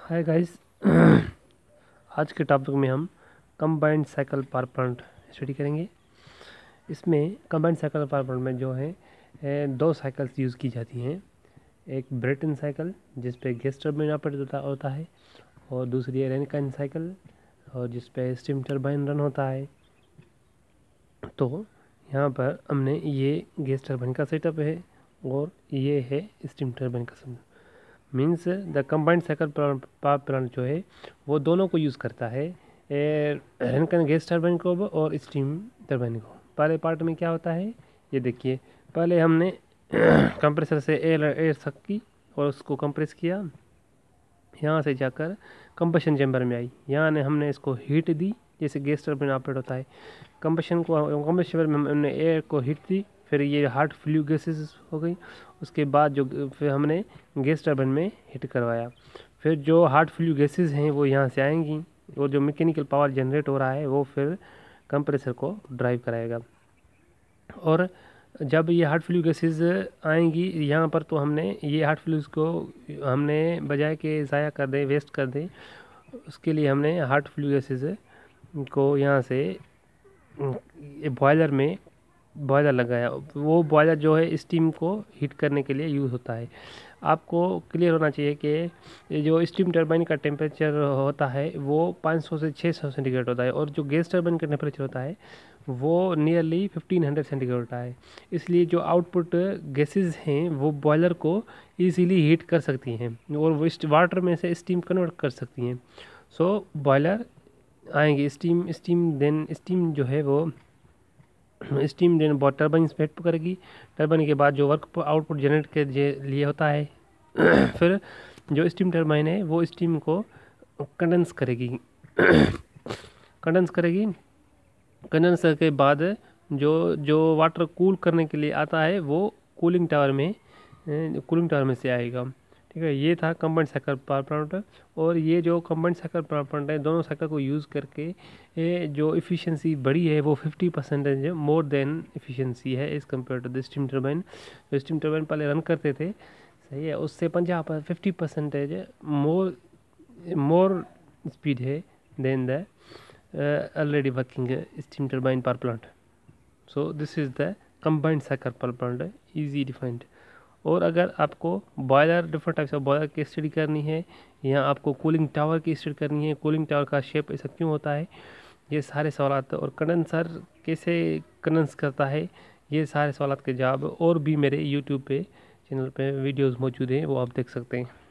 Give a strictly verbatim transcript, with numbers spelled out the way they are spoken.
Hi guys. आज के topic में हम combined cycle power plant study करेंगे। इसमें कंबाइंड साइकिल पावर प्लांट में जो है ए, दो साइकिल्स यूज़ की जाती हैं। एक ब्रेटन साइकिल जिस पे गैस टर्बाइन ऑपरेट होता होता है और दूसरी है रेनकाइन साइकिल और जिस पे स्टीम टर्बाइन रन होता है। तो यहाँ पर हमने ये गैस टर्बाइन का सेटअप है और ये है स्टीम टर्बाइन का setup. Means the combined cycle power plant जो है वो दोनों को यूज़ करता है, रेनकाइन गैस टर्बाइन को और स्टीम टर्बाइन को। पहले पार्ट में क्या होता है ये देखिए। पहले हमने कंप्रेसर से एयर एयर सक की और उसको कंप्रेस किया, यहाँ से जाकर कंबशन चैम्बर में आई। यहाँ ने हमने इसको हीट दी जैसे गैस टर्बाइन ऑपरेट होता है। कंबशन को कंबशन चैम्बर में हमने एयर को हीट दी, फिर ये हार्ट फ्लू गैसेस हो गई। उसके बाद जो फिर हमने गैस टर्बाइन में हीट करवाया। फिर जो हार्ट फ्लू गैसेस हैं वो यहाँ से आएंगी और जो मैकेनिकल पावर जनरेट हो रहा है वो फिर कंप्रेसर को ड्राइव कराएगा। और जब ये हार्ट फ्लू गैसेस आएंगी यहाँ पर तो हमने ये हार्ट फ्लूज को हमने बजाय के ज़ाया कर दें, वेस्ट कर दें, उसके लिए हमने हार्ट फ्लू गैसेस को यहाँ से बॉयलर में बॉयलर लगाया। वो बॉयलर जो है स्टीम को हीट करने के लिए यूज़ होता है। आपको क्लियर होना चाहिए कि जो स्टीम टर्बाइन का टेम्परेचर होता है वो पाँच सौ से छह सौ सेंटीग्रेड होता है और जो गैस टर्बाइन का टेम्परेचर होता है वो नियरली पंद्रह सौ सेंटीग्रेड होता है। इसलिए जो आउटपुट गैसेस हैं वो बॉयलर को इजीली हीट कर सकती हैं और वो वाटर में से स्टीम कन्वर्ट कर सकती हैं। सो बॉयलर आएंगे, स्टीम स्टीम देन स्टीम जो है वो स्टीम देन बहुत टर्बाइन स्पेड करेगी। टर्बाइन के बाद जो वर्क आउटपुट जनरेट के लिए होता है फिर जो स्टीम टर्बाइन है वो स्टीम को कंडेंस करेगी कंडेंस करेगी कंडेंसर के बाद जो जो वाटर कूल करने के लिए आता है वो कूलिंग टावर में कूलिंग टावर में से आएगा। ठीक है, ये था कंबाइंड साइकिल पावर प्लांट। और ये जो कंबाइंड साइकिल पावर प्लांट है दोनों साइकिल को यूज़ करके ये जो इफ़िशियंसी बढ़ी है वो fifty percentage more than efficiency है as compare to the steam turbine. जो स्टीम टर्बाइन पहले रन करते थे, सही है, उससे पंजाब पर fifty percentage more more speed है then the already working steam turbine power plant. So this is the combined cycle power plant, easy defined. और अगर आपको boiler different types of boiler की स्टडी करनी है या आपको कूलिंग टावर की स्टडी करनी है, कूलिंग टावर का शेप ऐसा क्यों होता है, ये सारे सवाल और कंडेंसर कैसे कंडेंस करता है, ये सारे सवाल के जवाब और भी मेरे यूट्यूब पे चैनल पे वीडियोस मौजूद हैं, वो आप देख सकते हैं।